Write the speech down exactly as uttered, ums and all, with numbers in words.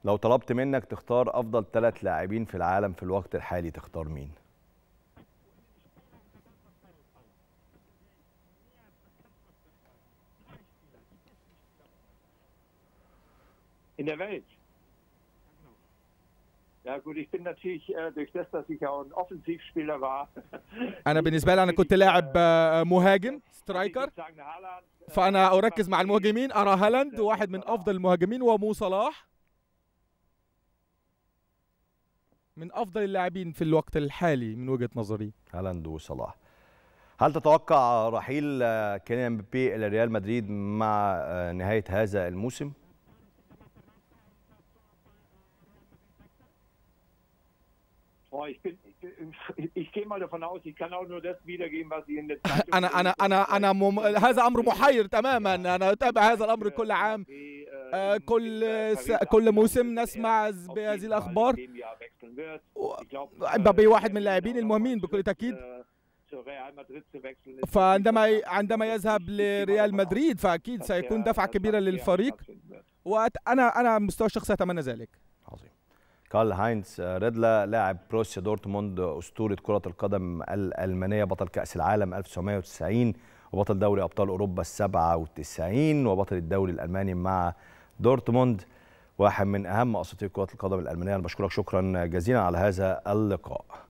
لو طلبت منك تختار افضل ثلاث لاعبين في العالم في الوقت الحالي تختار مين؟ In der Welt. Ja gut, ich bin natürlich äh, durch das, dass ich auch ein Offensivspieler war. انا بالنسبه لي انا كنت لاعب مهاجم سترايكر، فانا اركز مع المهاجمين. ارى هالاند واحد من افضل المهاجمين، ومو صلاح من افضل اللاعبين في الوقت الحالي من وجهة نظري. هالاند وصلاح. هل تتوقع رحيل كيليان مبابي الى ريال مدريد مع نهاية هذا الموسم؟ انا انا انا انا مم... هذا امر محير تماما. انا اتابع هذا الامر كل عام، آه كل س... كل موسم نسمع بهذه الاخبار. مبابي واحد من اللاعبين المهمين بكل تاكيد، فعندما عندما يذهب لريال مدريد فاكيد سيكون دفعه كبيره للفريق، وانا انا مستوى الشخصي اتمنى ذلك. عظيم. كارل هاينز ريدلا لاعب بروسيا دورتموند، أسطورة كرة القدم الألمانية، بطل كأس العالم ألف وتسعمائة وتسعين وبطل دوري أبطال أوروبا السبعة وتسعين وبطل الدوري الألماني مع دورتموند، واحد من أهم أساطير كرة القدم الألمانية. أنا بشكرك شكرا جزيلا على هذا اللقاء.